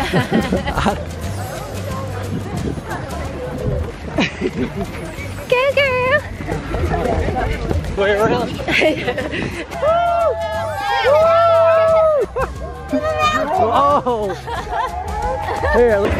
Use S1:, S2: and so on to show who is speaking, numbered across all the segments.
S1: Go, girl.
S2: Way around. Oh. Here, look.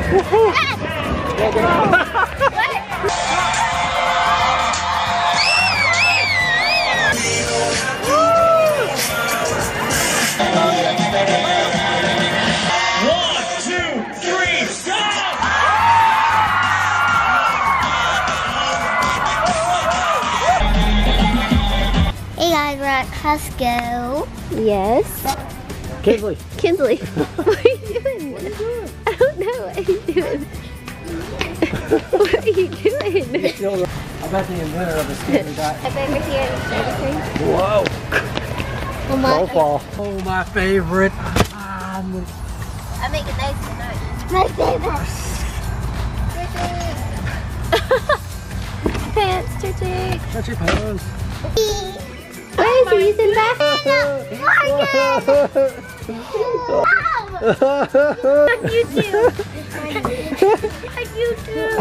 S3: Hey guys, we're at Costco.
S1: Yes.
S2: Kinsley.
S1: Kinsley. What are you doing? I don't know. What are you doing? What are you doing?
S2: I bet the inventor of the skinny diet.
S1: Up over here in the
S2: Whoa.
S3: Oh,
S2: Ball. Oh, my favorite.
S1: I'm making those tonight.
S3: my favorite.
S1: Pants, Churchy.
S2: Shut your pants.
S1: Where is he using that? You too. You too.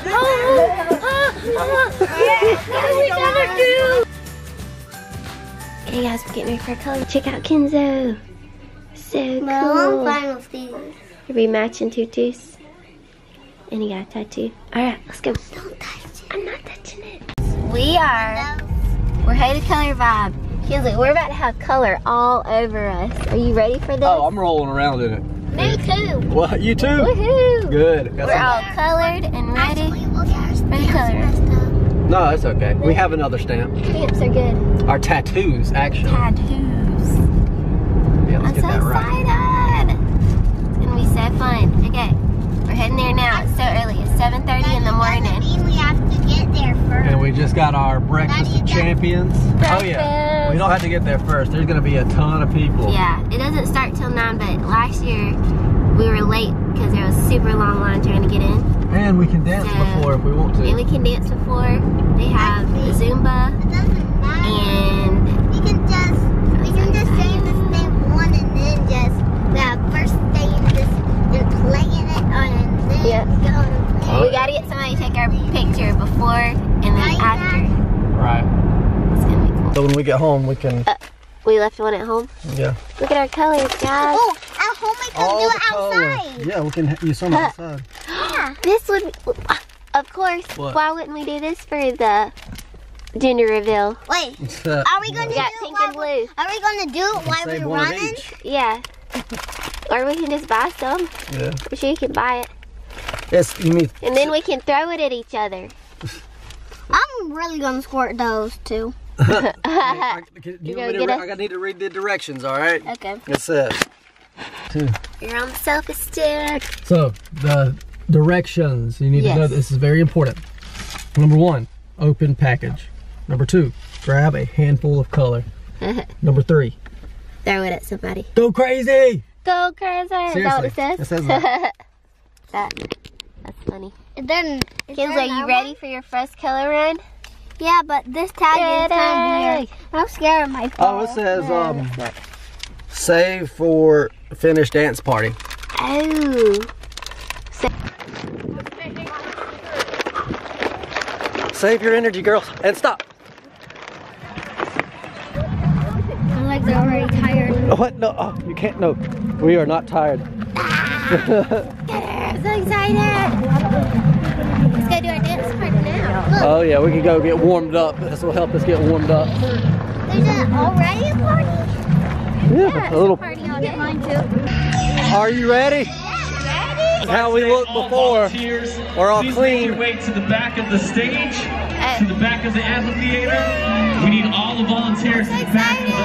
S1: Okay guys, we're getting ready for a color. Check out Kenzo. So cool.
S3: I'm fine with these.
S1: You'll be matching tutus. And he got a tattoo. Alright, let's go.
S3: Don't touch it.
S1: I'm not touching it. We're headed to Color Vibe. Kinsley, we're about to have color all over us. Are you ready for this?
S2: Oh, I'm rolling around in it.
S1: Me too.
S2: What? You too?
S1: Woohoo!
S2: Good.
S1: We're all colored and ready.
S3: Actually, look at our
S1: Ready
S3: stamps
S1: color.
S3: messed up.
S2: No, that's okay. We have another stamp.
S1: Stamps are good.
S2: Our tattoos, actually.
S1: Tattoos.
S2: Yeah, let's
S1: I'm
S2: get
S1: so
S2: that right.
S1: excited. It's gonna be so fun. Okay, we're heading there now. It's so early. It's 7:30 in the
S3: Doesn't
S1: morning.
S3: mean we have to get there first.
S2: And we just got our breakfast of champions. Oh yeah. We don't have to get there first. There's gonna be a ton of people.
S1: Yeah, it doesn't start till 9, but last year we were late because there was a super long line trying to get in.
S2: And we can dance before if we want
S1: And
S2: to.
S1: we can dance before. They have Zumba
S3: It doesn't matter.
S1: and
S3: We can just stay in the same one and then just first stay in this and playing it on and then
S1: Yep.
S3: go and play.
S1: we gotta get somebody to take our picture before and then after.
S2: Right.
S1: It's gonna be cool.
S2: So when we get home, we can,
S1: We left one at home.
S2: yeah.
S1: Look at our colors, guys.
S3: Oh, at home we can do it outside.
S2: Yeah, we can use some outside.
S1: This would, of course.
S2: What?
S1: Why wouldn't we do this for the gender reveal?
S3: Wait,
S2: Are
S3: are we gonna
S1: We
S3: do
S1: got
S3: it
S1: pink
S3: while
S1: and blue.
S3: Are we gonna do it while
S2: Save
S3: we're
S2: one of
S3: running?
S2: each.
S1: Yeah. Or we can just buy some.
S2: Yeah.
S1: I'm sure you can buy it.
S2: Yes, you mean.
S1: And then we can throw it at each other.
S3: I'm really gonna squirt those too.
S2: I
S1: gonna
S2: need to read the directions, all right?
S3: Okay.
S2: It says.
S1: You're on the selfie stick.
S2: So, the directions, you need to know
S1: Yes.
S2: this is very important. Number 1, open package. Number 2, grab a handful of color. Number 3,
S1: Throw it at somebody.
S2: go crazy!
S1: Go crazy. Is that what it says?
S2: It says that.
S1: That's funny.
S3: Then,
S1: Kids, are you ready for your first color run?
S3: Yeah, but this tag is kind of weird. I'm scared of my phone.
S2: Oh, it says, save for finished dance party.
S1: Oh.
S2: Save your energy, girls, and stop.
S3: My legs are already tired.
S2: What? No, you can't, no. We are not tired.
S1: I'm so excited. Let's go do our dance party now.
S2: Oh yeah, we can go get warmed up. This will help us get warmed up.
S3: There's already a party?
S2: Yeah, a little.
S3: Party, I'll get mine too.
S2: Are you ready? How we look before. We're all
S4: Please
S2: clean.
S4: make your way to the back of the stage, to the back of the amphitheater. We need all the volunteers to the back of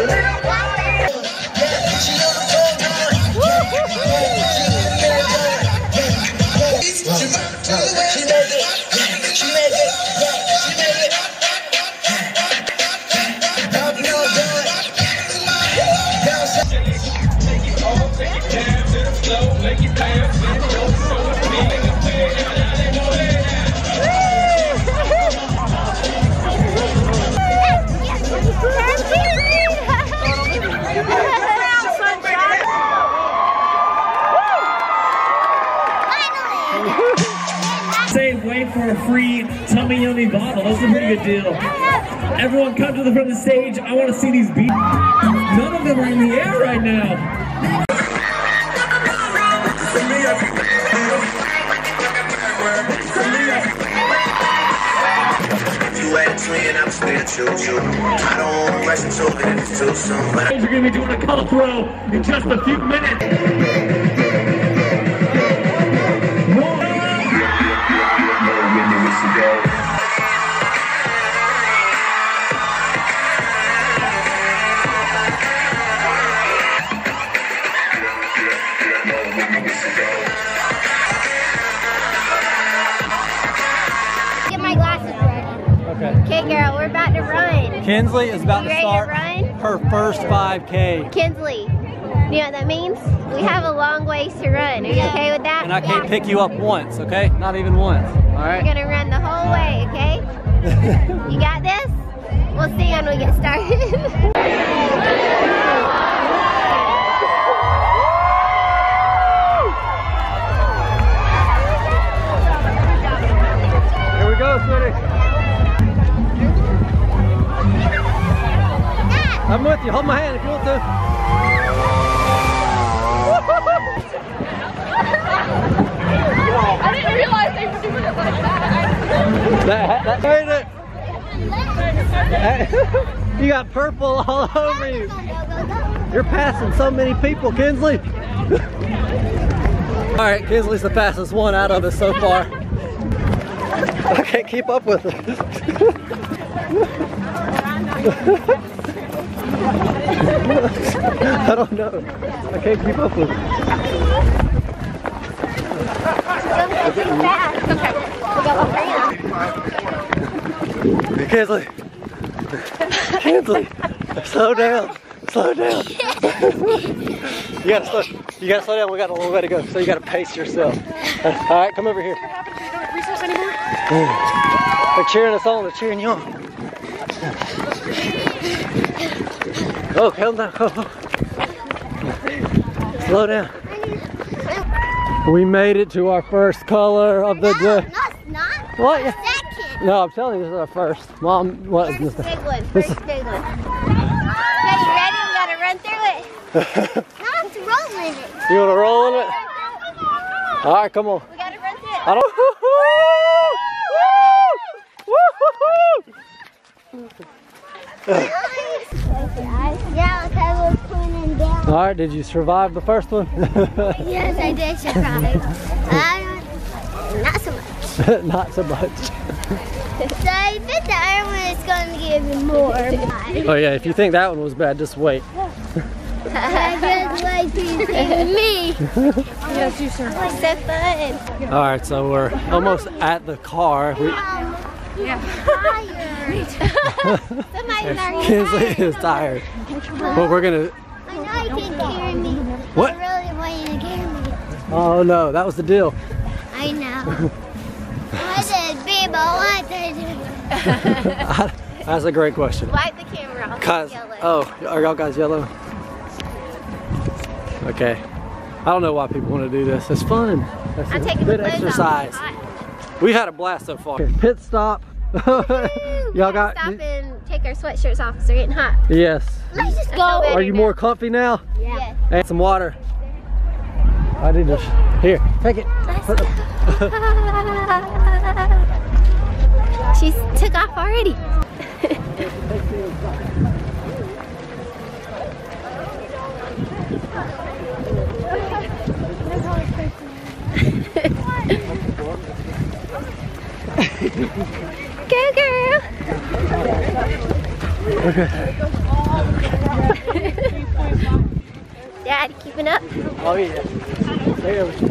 S4: Say wait for a free tummy yummy bottle. That's a pretty good deal. Everyone come to the front of the stage. I want to see these beats. None of them are in the air right now. You're going to be doing a color throw in just a few minutes.
S1: Get my glasses ready. Okay, girl, we're about to run.
S2: Kinsley is about
S1: You
S2: to
S1: ready to
S2: start
S1: run?
S2: her first 5K.
S1: Kinsley, you know what that means? We have a long ways to run. Are you okay with that?
S2: And I can't pick you up once, okay? Not even once, all
S1: We're
S2: right?
S1: gonna run the whole way, okay? You got this? We'll see when we get started.
S2: Here we go, sweetie. I'm with you. Hold my hand if you want to.
S5: I didn't realize they were doing it like that.
S2: That made it. You got purple all over you. You're passing so many people, Kinsley. All right, Kinsley's the fastest one out of us so far. I can't keep up with her. I don't know. I can't keep up with her. Kinsley. Kinsley. Slow down. Slow down. You gotta slow down. We got a little way to go. So you gotta pace yourself. All right, come over here. They're cheering us on. They're cheering you on. Oh, calm down. Oh. Slow down. We made it to our first color of the day.
S3: No, it's not.
S2: What?
S3: Second.
S2: No, I'm telling you, this is our first. Mom, what is
S1: First
S2: this?
S1: big one. First big one. Okay, you ready? We gotta run through it.
S3: Now it's rolling it.
S2: You want to roll in it? All right, come on.
S1: We gotta run through it.
S2: I don't.
S3: Yeah, because I was pointing down.
S2: All right, did you survive the first one?
S3: Yes, I did survive. Not so much.
S2: Not so much.
S3: So I bet the other one is going to give me more.
S2: Oh yeah, if you think that one was bad, just wait.
S3: I just like to see me.
S5: Yes, you sir.
S1: It's so fun.
S2: All right, so we're almost at the car.
S3: Tired.
S1: Somebody's already
S2: Kinsley is tired, but we're gonna.
S3: I know you can carry me.
S2: What?
S3: I really want you to carry me.
S2: Oh no, that was the deal.
S3: I know. I said, babe, I want to do.
S2: That's a great question.
S1: Wipe the camera off.
S2: Guys,
S1: Yellow.
S2: oh, are y'all guys yellow? Okay. I don't know why people want to do this. It's fun. It's
S1: I'm
S2: a
S1: taking the
S2: good
S1: clothes
S2: exercise.
S1: off.
S2: We had a blast so far. Pit stop. Y'all got?
S1: Stop and take our sweatshirts off because they're getting hot.
S2: Yes.
S3: Let's just
S1: I
S3: go.
S1: feel better
S2: Are you
S1: now.
S2: more comfy now?
S1: Yeah.
S2: And some water. I need to. Here, take it.
S1: She took off already. Go girl.
S2: Okay.
S1: Dad, keeping up?
S2: Oh yeah. There we go.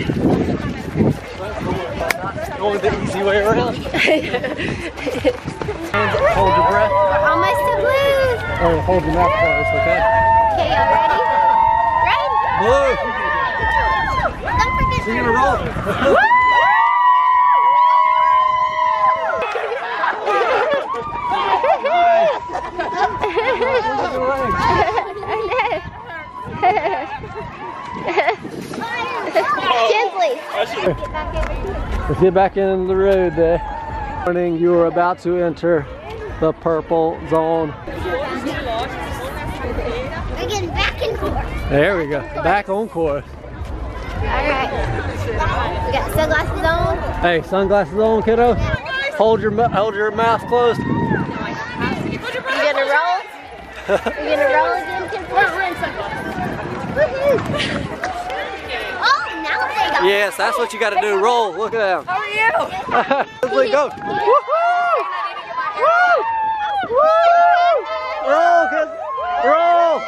S2: Going the easy way around. Hold your breath.
S1: We're almost to blues.
S2: Oh, hold your mouth closed, okay?
S1: Okay, y'all ready? Ready?
S2: Blue.
S3: Don't forget
S2: So you're gonna roll.
S1: Kinsley.
S2: Let's get back into the road there. Morning, you are about to enter the purple zone.
S3: we're getting back in course.
S2: There we go. Back on course.
S1: Alright. We got sunglasses on.
S2: Hey, sunglasses on, kiddo. Hold your mouth closed.
S1: You gonna roll? You gonna roll again, Kinsley?
S3: Oh, now they got
S2: Yes, that's what you got to do. Roll. Look at them.
S5: How are you?
S2: Kinsley, go. Woohoo! Woo! Woo! Roll, Kinsley. Roll.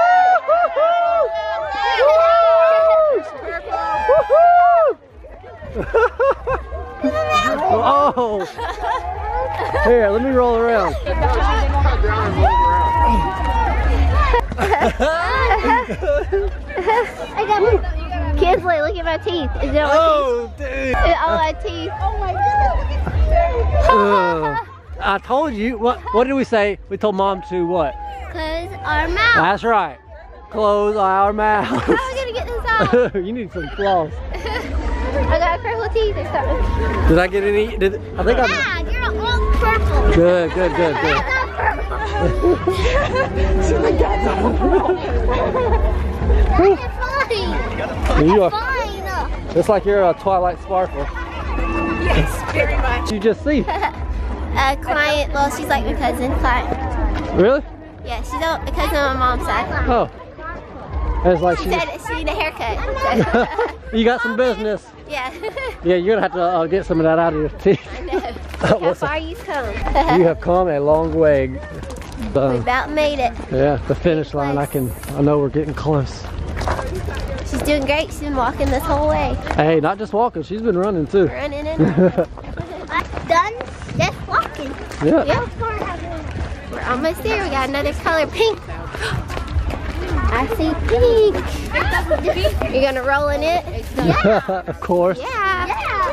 S2: Oh! Here, let me roll around.
S1: I got my Kinsley, look at my teeth. Is it all my
S2: Oh, dude!
S1: teeth? Is it all my teeth? Oh my goodness.
S2: I told you. What did we say? We told Mom to what?
S3: close our mouth.
S2: That's right. Close our mouth.
S1: How am I gonna get this out?
S2: You need some floss.
S1: I got purple teeth or something.
S2: Did I get any? I think I.
S3: Yeah, you're all purple.
S2: Good, good, good, good.
S3: You're fine.
S2: You are.
S3: Fine.
S2: It's like you're a Twilight Sparkle.
S5: Yes, very much.
S2: You just see.
S1: Client, well, she's like my cousin, client.
S2: Really?
S1: Yeah, she's a cousin on my mom's side.
S2: Oh. It's like
S1: She
S2: she.
S1: said she needed a haircut. So.
S2: You got some business.
S1: Yeah.
S2: Yeah, you're gonna have to get some of that out of your teeth.
S1: I know. How
S2: What's
S1: far you've come.
S2: You have come a long way.
S1: We about made it.
S2: Yeah, the finish line. I know we're getting close.
S1: She's doing great. She's been walking this whole way.
S2: Hey, not just walking. She's been running too.
S1: Running in.
S3: Done just walking.
S2: Yeah.
S1: Yep. We're almost there. We got another color, pink. I see pink. You're gonna roll in it?
S3: Yeah.
S2: Of course.
S1: Yeah.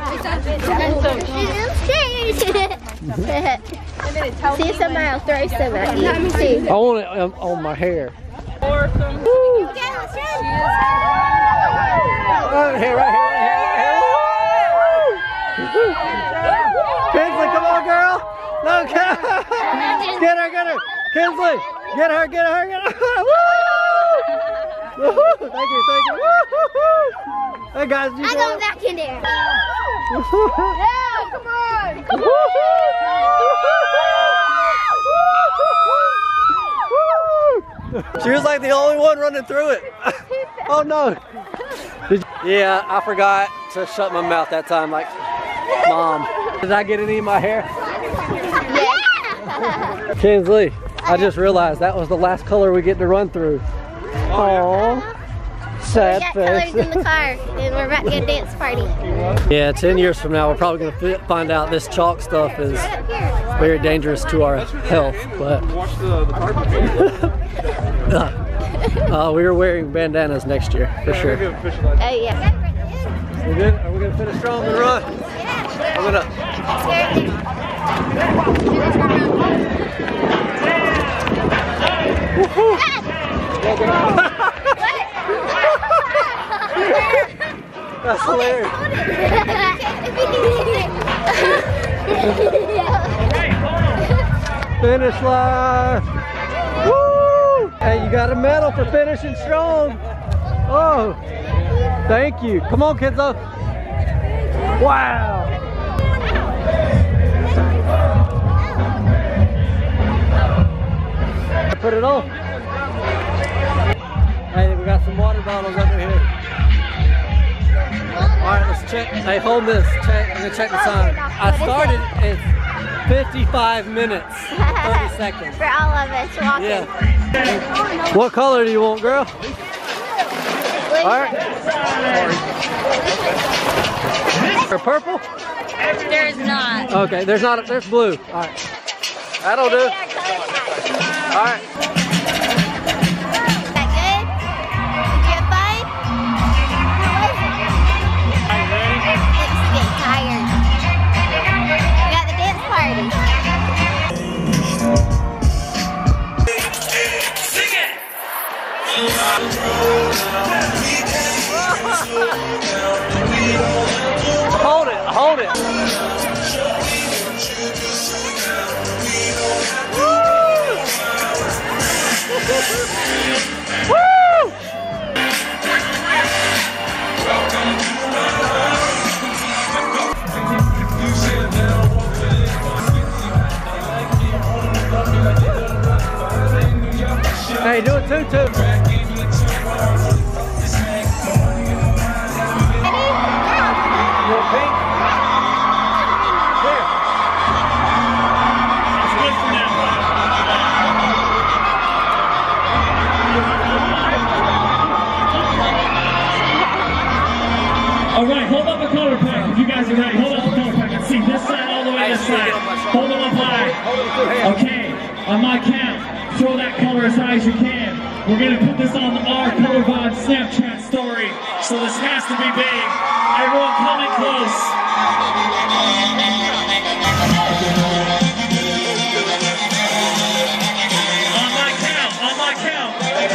S1: See if somebody else throw some at you. Let me see.
S2: I want it on my hair. Oh, here, right here, right here. Kinsley, come on, girl. No, get her, get her. Kinsley, get her, get her, get her. Woo! Woo-hoo. Thank you, thank you. Woo-hoo-hoo. Hey, guys, you
S3: I'm going back in there.
S5: Come on.
S2: She was like the only one running through it. Oh no. Yeah, I forgot to shut my mouth that time like Mom. Did I get any in my hair?
S1: Yeah.
S2: Kinsley, I just realized that was the last color we get to run through. Aww.
S1: We
S2: Sad
S1: got colors
S2: face.
S1: in the car, and we're about to get a dance party.
S2: Yeah, 10 years from now, we're probably going to find out this chalk stuff is
S1: Right up here.
S2: very dangerous to our health. But we are wearing bandanas next year, for sure.
S1: Oh yeah.
S2: We good? Are we going to finish strong and run? I'm going to... That's hilarious. Finish line. Woo! Hey, you got a medal for finishing strong. Oh, thank you. Come on, kiddo. Wow. Put it on. Hey, we got some water bottles over here. Alright, let's check. Hey, hold this. I'm gonna check the time. I started at 55 minutes. 30 seconds.
S1: For all of us walking.
S2: Yeah. What color do you want, girl?
S1: Blue.
S2: All right. Or purple?
S5: There's not.
S2: Okay, there's not. There's blue. All right. That'll do. All right.
S1: Is that good? Did you have fun? It's getting tired. We got the dance party.
S4: Sing it!
S2: Hold it. Hold it. Woo! Hey, do it too.
S4: You want pink? Here. It's good for now. All right, hold up the color pack if you guys are ready. Hold up the color pack. Let's see this side all the way this side. Hold them up high. Okay, on my count, throw that color as high as you can. We're gonna put this on our Color Vibe Snapchat story, so this has to be big. Everyone coming close. On my count.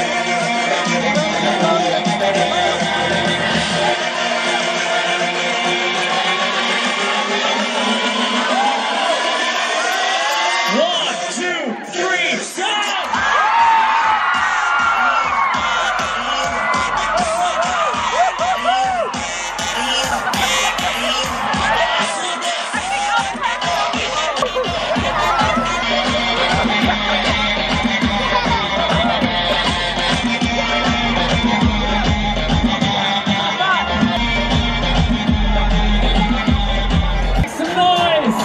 S4: One, two, three, go! Some noise!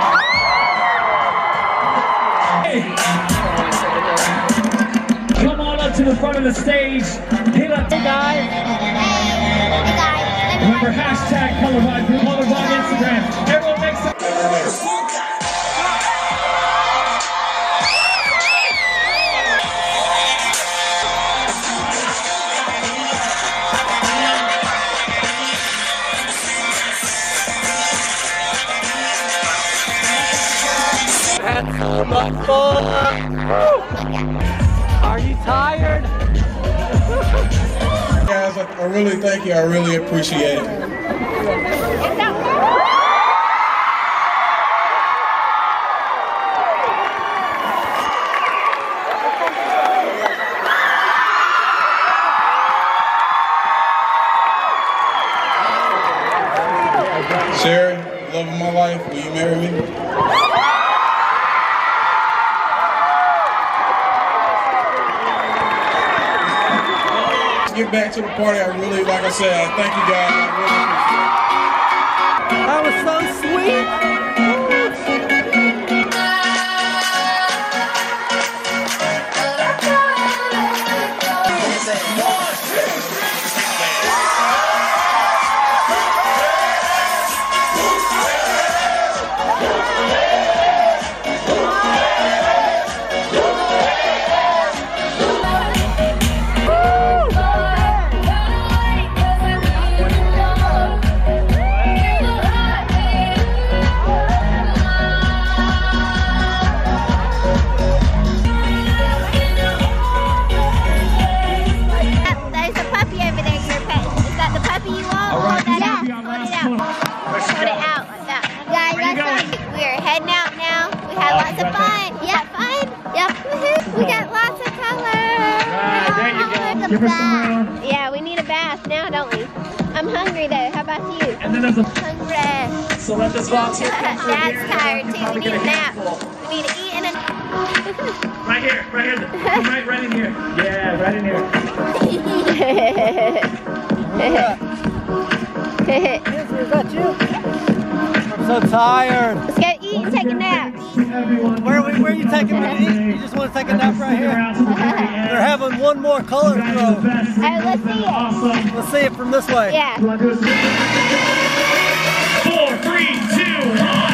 S4: Come on up to the front of the stage. Hit up, guys.
S3: Hey guys,
S4: Remember hashtag Color Vibe, Color Vibe Instagram. Everyone make some.
S2: That's so much fun. Are you tired?
S6: Guys, I really thank you. I really appreciate it. Sherry, love of my life, will you marry me? Let's get back to the party. I really, like I said, I thank you guys. I really appreciate it.
S2: That was so sweet.
S1: There's a puppy over there you're petting. Is that the puppy you want?
S4: All right,
S1: Hold
S4: this
S1: that
S4: will be
S1: out.
S4: our
S1: Hold it
S4: last
S1: out.
S4: one.
S1: Hold it out like that.
S3: guys,
S4: Where you
S3: that's
S4: going?
S1: We're heading out now. We had lots of fun. Yeah, fun. Yep. Woohoo. We got lots of colors.
S4: Right, there you go. Give her some more.
S1: Yeah, we need a bath now, don't we? I'm hungry though. How about you?
S4: And then there's a.
S1: Hungry.
S4: So let this volunteer come through
S1: Dad's
S4: here.
S1: tired
S4: You're
S1: too. We
S4: probably
S1: need a
S4: gonna
S1: nap.
S4: handful.
S1: We need to eat and a
S4: Right here. Right in here. Yeah, right in here.
S2: Is that you? I'm so tired.
S1: Let's go eat and take a nap.
S2: Where are you taking me to eat? You just want to take a nap right here? They're having one more color throw.
S1: Hey, let's see it.
S2: Let's see it from this way.
S1: Yeah.
S4: 4, 3, 2, 1.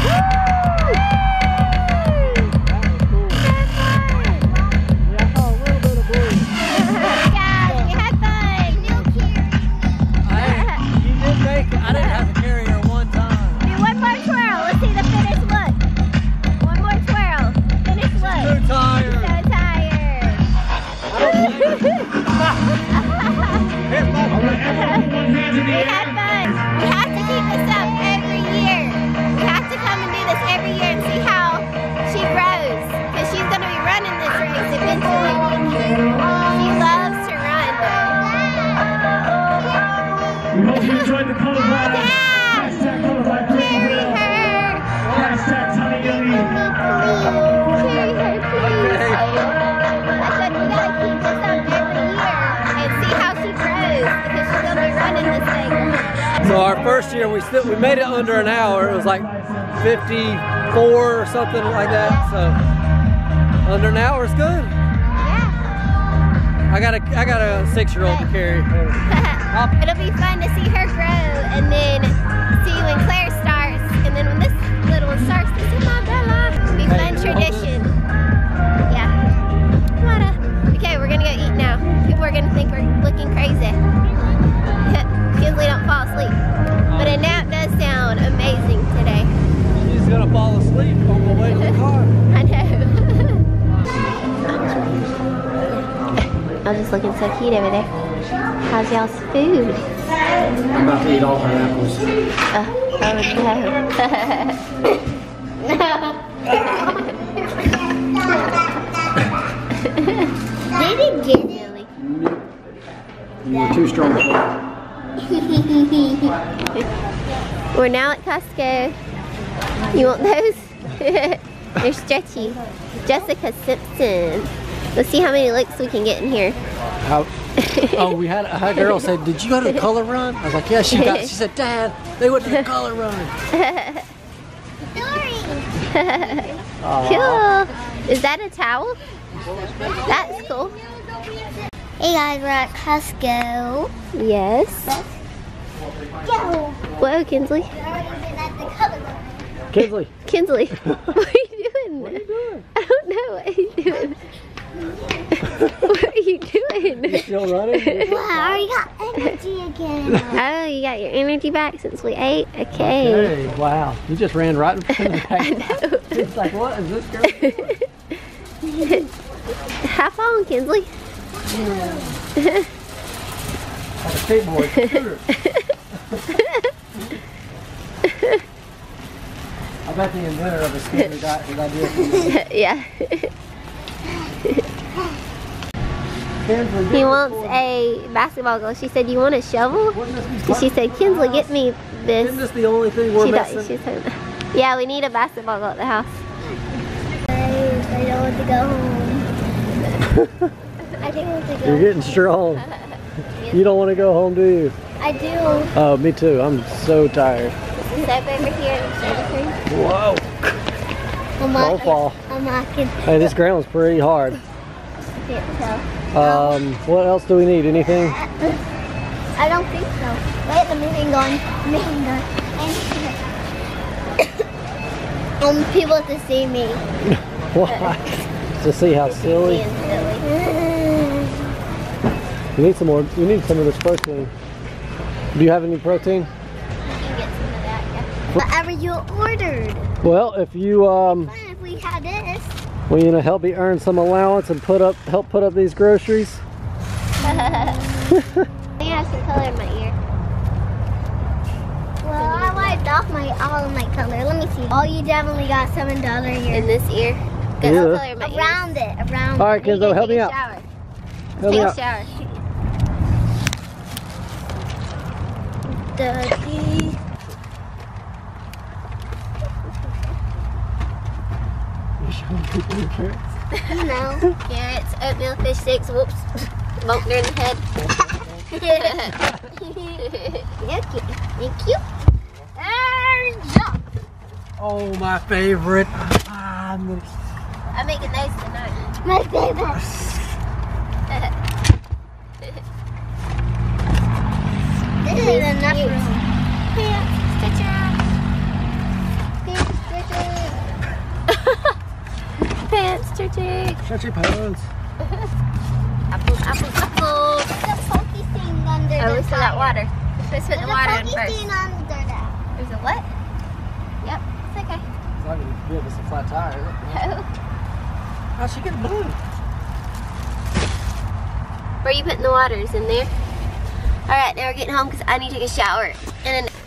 S2: I didn't have to carry her one time.
S1: Do one more twirl. Let's see the finished look. One more twirl. Finished look.
S2: So tired.
S1: So tired. We had fun. We have to keep this up every year. We have to come and do this every year and see how she grows. Because she's going to be running this race eventually. She loves to run.
S4: We hope you enjoyed the color ride. Hashtag color ride.
S1: Carry her.
S4: Hashtag Tiny Yogi.
S1: Carry her, please. I said we gotta keep this up every year and see how she grows because she's gonna be running this thing.
S2: So our first year we made it under an hour. It was like 54 or something like that. So under an hour is good.
S1: Yeah.
S2: I got a 6-year-old to carry.
S1: It'll be fun to see her grow and then see when Claire starts and then when this little one starts, this is my Bella. It'll be fun tradition. Yeah. Okay, we're gonna go eat now. People are gonna think we're looking crazy. Kinsley don't fall asleep. But a nap does sound amazing today.
S2: She's gonna fall asleep on the way to the car.
S1: I know. I'm just looking so cute over there. How's y'all's food?
S2: I'm about to eat all her apples.
S1: Oh no.
S3: Did he get it?
S2: You're too strong for it.
S1: We're now at Costco. You want those? They're stretchy. Jessica Simpson. Let's see how many licks we can get in here.
S2: Oh, we had a girl say, "Did you go to the color run?" I was like, "Yeah, she got." She said, "Dad, they went to the color run."
S1: Cool. Is that a towel? That's cool.
S3: Hey guys, we're at Costco.
S1: Yes.
S3: Go.
S1: Whoa, Kinsley.
S3: We're already been at the color run.
S2: Kinsley.
S1: Kinsley, what are you doing?
S2: What are you doing?
S1: I don't know. What are you doing? What are you doing?
S2: Still running?
S3: Wow, I already got energy again.
S1: Oh, you got your energy back since we ate? Okay.
S2: Hey, wow. You just ran right in front of the back.
S1: I know.
S2: It's like, what is this girl?
S1: Have fun, Kinsley.
S2: Like a skateboard. I bet the inventor of a scooter got his idea from me.
S1: Yeah. He wants a basketball goal. She said, "You want a shovel?" And she said, "Kinsley, get me this."
S2: Isn't this the only thing we're missing?
S1: She's talking about. Yeah, we need a basketball goal at the house.
S3: I don't want to go home. I don't want to go.
S2: You're getting strong. You don't want to go home, do you?
S3: I do.
S2: Oh, me too. I'm so tired.
S1: Step over here and show the thing.
S2: Whoa. Don't fall.
S3: I'm walking.
S2: Hey, this ground's pretty hard.
S1: Can't tell.
S2: What else do we need? Anything?
S3: I don't think so. Wait, the moving gun. Moving gun. People to see me.
S2: Why? To see how silly.
S1: Being silly.
S2: We need some more. We need some of this protein. Do you have any protein?
S1: You can get some of that, yeah.
S3: Whatever you ordered.
S2: Well, if you
S3: Fine if we had this.
S2: well, you know, help me earn some allowance and help put up these groceries.
S1: I think I have some color in my ear.
S3: Well, I wiped off all of my color. Let me see. Oh, you definitely got $7 here.
S1: In this ear. Got
S2: Yeah.
S1: some color in my ear.
S3: Around it. Around
S2: All right,
S1: You
S2: Kenzo,
S1: gotta
S2: help
S1: take
S2: me
S1: a
S2: out.
S1: shower.
S2: Help me
S1: Take a
S2: out.
S1: shower.
S3: Dirty. No.
S1: Carrots, oatmeal, fish sticks, whoops. Bumped her in the head.
S3: Thank you. Thank you.
S2: Oh, my favorite. Ah. I'm
S1: making those tonight.
S3: My favorite. This is enough room.
S1: Pants, stitcher. Pants, stitcher.
S2: Shut your pants.
S1: Apples, apples, apples.
S3: There's a pokey thing under
S1: Oh,
S3: the
S1: we still got water. Let's put the
S3: There's
S1: water
S3: a
S1: in
S3: pokey
S1: first.
S3: thing under that.
S1: There's a what? Yep, it's okay.
S2: It's not gonna give us a flat tire.
S1: Oh.
S2: How'd she get blue?
S1: Where are you putting the waters in there? All right, now we're getting home because I need to take a shower. And then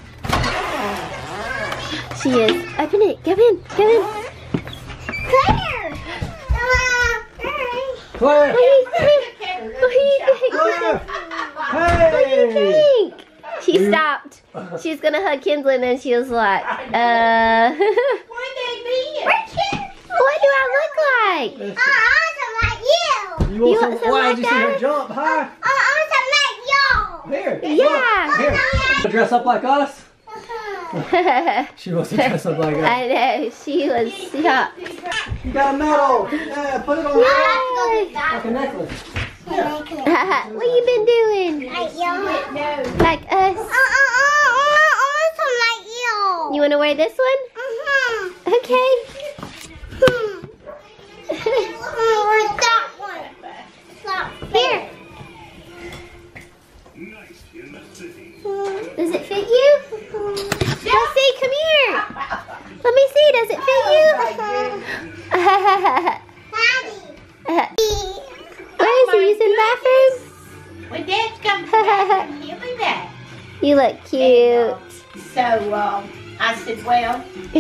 S1: she is. Open it. Come in. Come in.
S3: Claire!
S2: Claire!
S1: What do you think? What do you think? What do you
S2: Hey!
S1: think? She stopped. She was gonna hug Kinsley and then she was like, What do I look like?
S2: You
S1: You
S2: want
S1: want
S2: some?
S1: some
S2: Why
S1: like
S2: did you see her
S1: that?
S2: jump high? Here.
S1: Yeah.
S2: Here. Dress up like us? She wants to dress up like us.
S1: I know. She was shocked.
S2: You got a medal. Yeah, put it on like a necklace.
S1: What you been doing? Like us? You want to wear this one? Okay. Here. Does it fit you? Let's see. Come here. Let me see. Does it fit you? Where is he? He's in the bathroom?
S5: When Dad's come to the bathroom, he'll be back.
S1: You look cute.
S5: So, I said, well,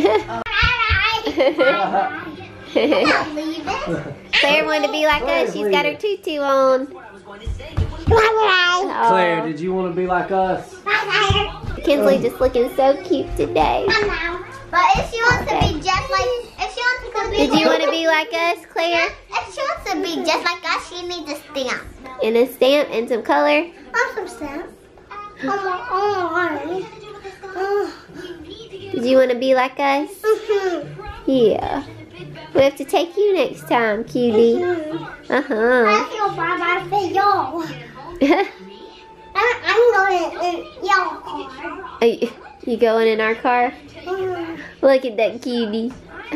S1: Claire wanted to be like us. She's got her tutu on.
S2: Claire, did you want to be like us?
S1: Kinsley just looking so cute today.
S3: But if she wants to be just like,
S1: Did you want to be like us, Claire?
S3: If she wants to be just like us, she needs a stamp.
S1: And a stamp and some color?
S3: Some stamp.
S1: Did you want to be like us? Yeah. We have to take you next time, cutie. Uh-huh.
S3: I feel bad for y'all. I'm going in y'all car.
S1: You going in our car? Look at that cutie.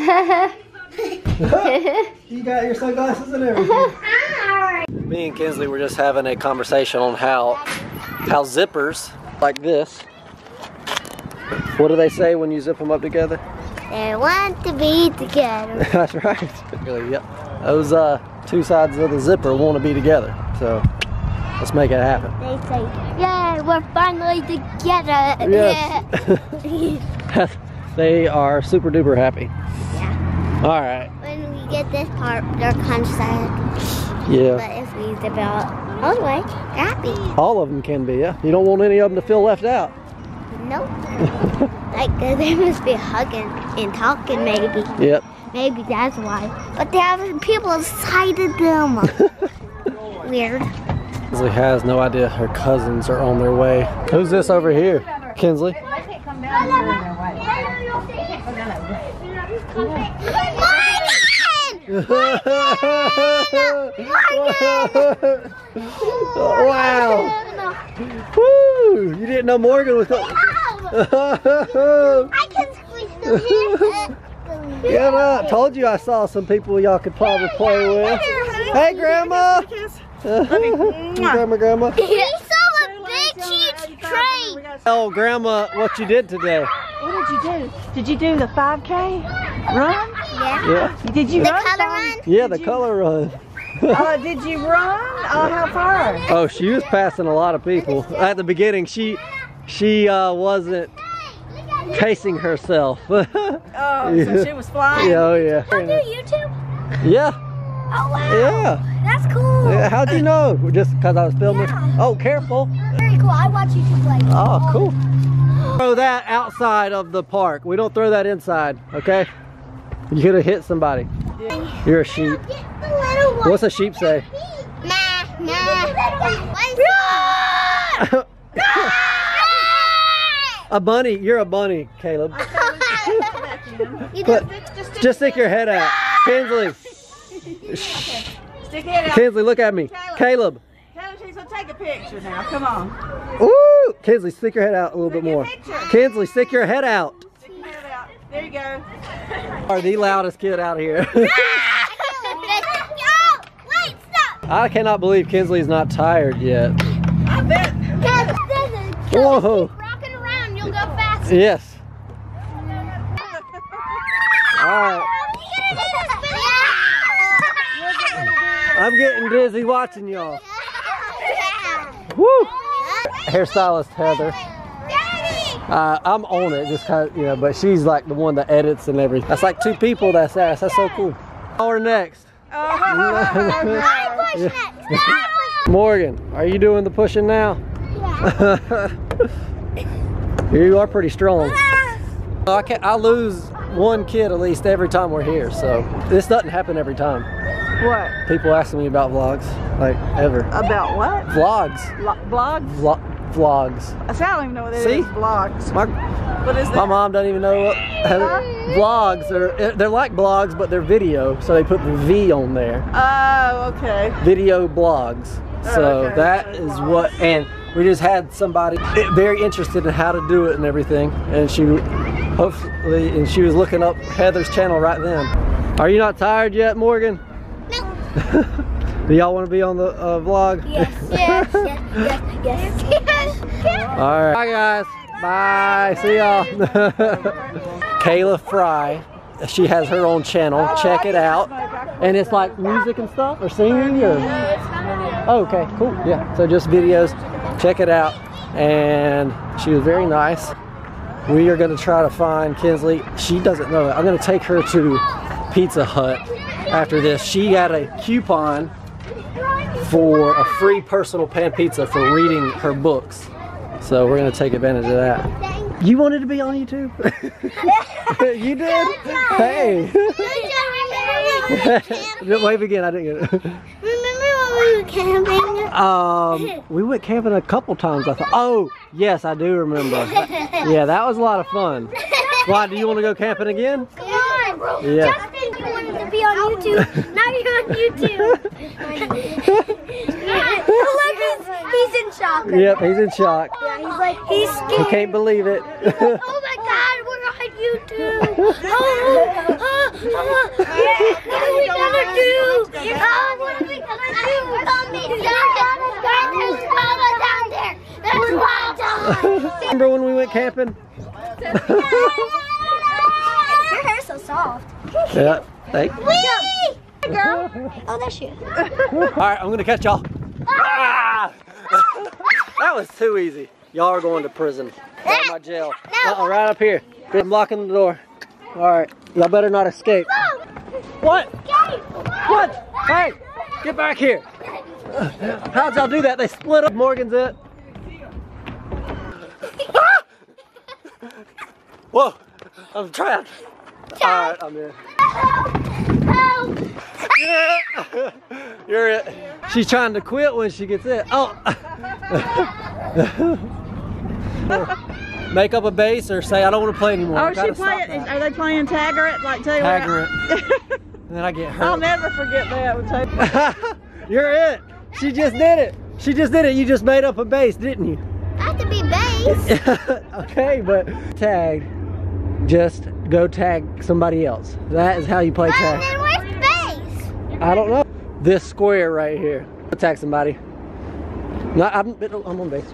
S2: You got your sunglasses and everything. Me and Kinsley were just having a conversation on how zippers like this, what do they say when you zip them up together?
S3: They want to be together.
S2: That's right. Yep. Those two sides of the zipper want to be together. So let's make it happen.
S3: They say, yeah, we're finally together.
S2: Yes.
S3: Yeah.
S2: They are super duper happy.
S3: Yeah.
S2: All right.
S3: When we get this part, they're kind of sad.
S2: Yeah.
S3: But if we zip out all the way, they're happy.
S2: All of them can be, yeah. You don't want any of them to feel left out.
S3: Nope. Like they must be hugging and talking maybe.
S2: Yep.
S3: Maybe that's why. But they have people inside of them. Weird.
S2: Kinsley has no idea her cousins are on their way. Who's this over here? Kinsley? Wow. Woo! You didn't know Morgan was coming.
S3: I can squeeze the hair.
S2: Get up. Told you I saw some people y'all could probably play with. Hey, Grandma. Grandma.
S3: We saw a big huge train.
S2: Tell Grandma what you did today.
S5: what did you do? Did you do the 5K run?
S3: Yeah.
S2: Yeah.
S5: Did you
S3: The
S5: run?
S3: color run.
S2: Yeah, the color run.
S5: Did you run? Oh, how far?
S2: Oh, she was passing a lot of people. At the beginning, she wasn't pacing herself.
S5: Oh, so she was flying?
S2: Yeah, oh yeah.
S3: Do YouTube?
S2: Yeah,
S3: Oh wow.
S2: yeah.
S3: That's cool.
S2: Yeah, how'd you know? Just because I was filming?
S3: Yeah.
S2: Oh, careful.
S3: Very cool. I watch YouTube like.
S2: Oh, cool. Throw that outside of the park. We don't throw that inside, okay? You could have hit somebody. You're a sheep. What's a sheep say?
S3: Nah.
S2: A bunny. You're a bunny, Caleb. Just stick your head out. Kinsley.
S5: Stick your head out.
S2: Kinsley, look at me. Caleb.
S5: Caleb, she's gonna take a picture now. Come on.
S2: Ooh! Kinsley, stick your head out a little bit more. Kinsley, stick your head out.
S5: Stick your head out. There you go.
S2: Are the loudest kid out here. I cannot believe Kinsley's not tired yet.
S5: I bet.
S2: Whoa!
S1: Rocking around, you'll go faster.
S2: Yes. All right. I'm getting dizzy watching y'all. Woo! Hairstylist Heather. I'm on it, just kind of, you know, but she's like the one that edits and everything. That's like 2 people. That's so cool. Or next. Morgan, are you doing the pushing now? Yeah. You are pretty strong. I lose 1 kid at least every time we're here, so this doesn't happen every time.
S5: What?
S2: People asking me about vlogs, like ever.
S5: About what?
S2: Vlogs.
S5: Vlogs?
S2: Vlogs.
S5: I don't even know what it
S2: See?
S5: is. Vlogs. What is that?
S2: My mom doesn't even know what vlogs are. They're like blogs, but they're video, so they put the V on there.
S5: Oh, okay.
S2: Video blogs. So
S5: okay.
S2: that is what, and we just had somebody very interested in how to do it and everything, and she was looking up Heather's channel right then. Are you not tired yet, Morgan?
S3: No.
S2: Do y'all want to be on the vlog?
S3: Yes. Yes.
S2: All right. Bye, guys. Bye. See y'all. Kayla Fry. She has her own channel. Check it out. And it's like music and stuff, or singing, or. Oh, okay, cool. Yeah. So just videos. Check it out. And she was very nice. We are going to try to find Kinsley. She doesn't know it. I'm going to take her to Pizza Hut after this. She got a coupon for a free personal pan pizza for reading her books. So we're going to take advantage of that. You wanted to be on YouTube? You did? Hey. Wave again, I didn't get it.
S3: Remember when we were camping?
S2: We went camping a couple times, I thought. Oh, yes, I do remember. Yeah, that was a lot of fun. Why, do you want to go camping again?
S3: Come on, bro.
S2: Yeah.
S3: Justin, you wanted to be on YouTube. Now you're on YouTube. Look, he's in shock.
S2: Yep, he's in shock.
S3: Yeah, he's like, he's
S2: He
S3: scared.
S2: can't believe it.
S3: Oh my God, we're on YouTube. What are we gonna do? What are we gonna do? There's Mama down there. There's Mama.
S2: Remember when we went camping?
S3: Your hair's so soft.
S2: Yeah, thanks.
S3: Whee! Girl. Oh, that's you.
S2: Alright, I'm gonna catch y'all. Ah! That was too easy. Y'all are going to prison. Right in my jail. Right up here. I'm locking the door. Alright, y'all better not escape. What? What? Hey, get back here. How'd y'all do that? They split up. Morgan's it. Whoa, I'm trapped. Alright, I'm in. Yeah. You're it. She's trying to quit when she gets it. Oh. Make up a base or say I don't want to play anymore.
S5: Oh, she playing. Are they playing Taggart? Like
S2: Taggart. And then I get hurt.
S5: I'll never forget that.
S2: You're it. She just did it. She just did it. You just made up a base, didn't you?
S3: I have to be base.
S2: Okay, but tag. Just go tag somebody else. That is how you play tag.
S3: Then where's base?
S2: I don't know. This square right here. Attack somebody. No, I'm on base.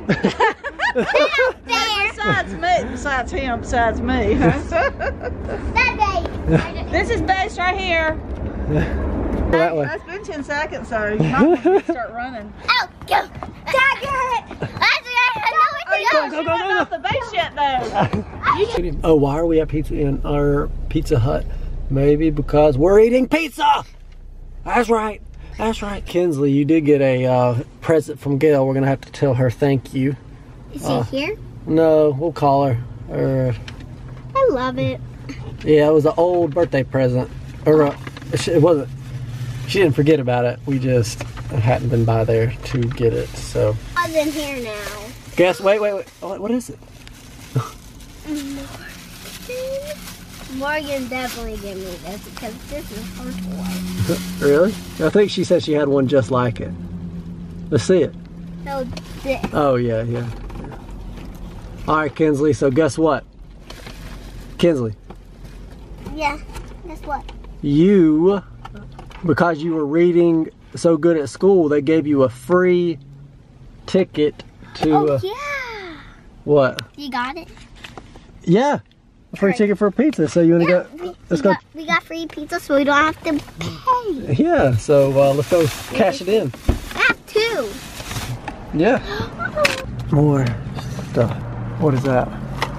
S5: Besides me, besides him, besides me.
S3: That base.
S5: This is base right here.
S2: That way.
S5: That's been 10 seconds, so you might want to start running.
S3: Oh, go. Taggart.
S5: Go. Off the base yet, though.
S2: Oh, why are we at our Pizza Hut? Maybe because we're eating pizza. That's right. That's right. Kinsley, you did get a present from Gail. We're gonna have to tell her thank you.
S3: Is she here?
S2: No, we'll call her.
S3: I love it.
S2: Yeah, it was an old birthday present. Or it wasn't. She didn't forget about it. We just hadn't been by there to get it. So.
S3: I'm in here now.
S2: Guess. Wait. What is it?
S1: Morgan definitely give me this because this is her toy.
S2: Really? I think she said she had one just like it. Let's see it.
S1: So this.
S2: Oh, yeah. All right, Kinsley, so guess what? Kinsley,
S3: Yeah, guess what?
S2: you, because you were reading so good at school, they gave you a free ticket to...
S3: Oh, yeah.
S2: What?
S3: You got it?
S2: Yeah, a free ticket for a pizza. So you want to go? Let's go.
S3: We got free pizza, so we don't have to pay.
S2: Yeah, so let's go cash it in.
S3: That too.
S2: Yeah. More stuff. What is that?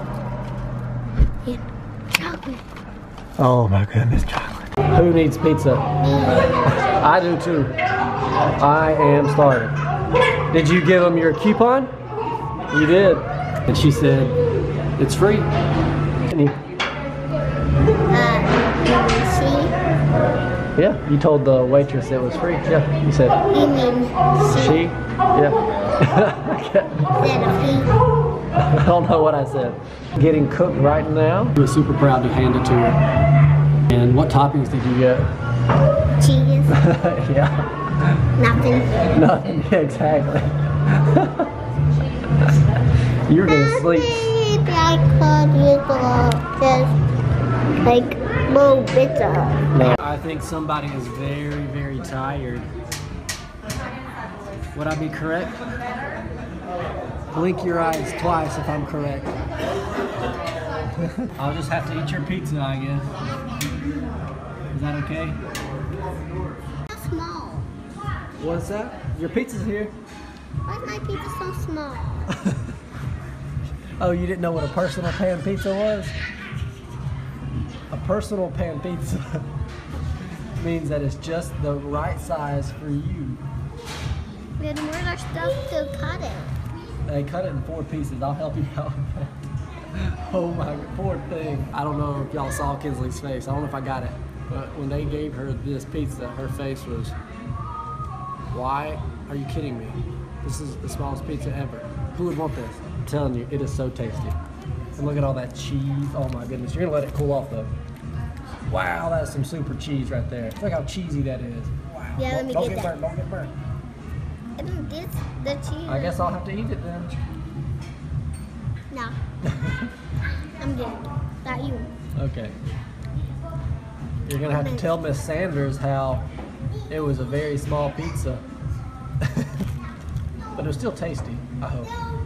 S3: Chocolate.
S2: Oh my goodness, chocolate. Who needs pizza? I do too. I am starving. Did you give them your coupon? You did. And she said, it's free. Can you?
S3: See?
S2: Yeah, you told the waitress it was free. Yeah, you said.
S3: You mean
S2: She? Yeah.
S3: instead of he?
S2: I don't know what I said. Getting cooked right now. I was super proud to hand it to her. And what toppings did you get?
S3: Cheese.
S2: Yeah.
S3: Nothing.
S2: Nothing. Yeah, exactly. You were gonna sleep.
S3: Maybe I could use just like little bits of.
S2: No. I think somebody is very, very tired. Would I be correct? Blink your eyes twice if I'm correct. I'll just have to eat your pizza, I guess. Is that okay?
S3: Small.
S2: What's that? Your pizza's here.
S3: Why is my pizza so small?
S2: Oh, you didn't know what a personal pan pizza was? A personal pan pizza means that it's just the right size for you.
S3: Then where's our stuff to cut it?
S2: They cut it in 4 pieces. I'll help you out. Oh my, poor thing. I don't know if y'all saw Kinsley's face. I don't know if I got it. But when they gave her this pizza, her face was, why are you kidding me? This is the smallest pizza ever. Who would want this? I'm telling you, it is so tasty. And look at all that cheese. Oh my goodness. You're gonna let it cool off though. Wow, that's some super cheese right there. Look how cheesy that is. Wow.
S3: Yeah, let me
S2: Don't
S3: get that.
S2: burnt, don't get burnt.
S3: Isn't this the cheese?
S2: I guess I'll have to eat it then.
S3: No. I'm good. Not you.
S2: Okay. You're gonna have to tell Miss Sanders how it was a very small pizza. But it was still tasty, I hope.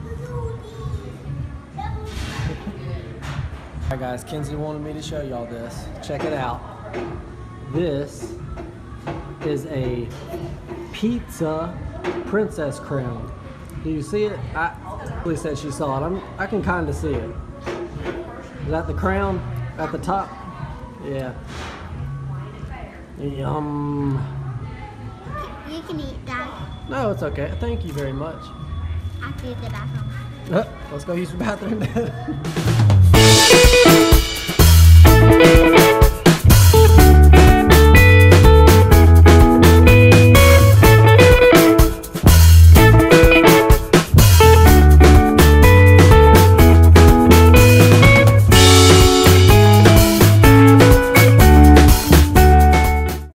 S2: Alright guys, Kinsley wanted me to show y'all this. Check it out. This is a pizza princess crown. Do you see it? She said she saw it. I can kind of see it. Is that the crown at the top? Yeah. Yum.
S3: You can eat that.
S2: No, it's okay. Thank you very much.
S3: I have to use the bathroom.
S2: Let's go use the bathroom then.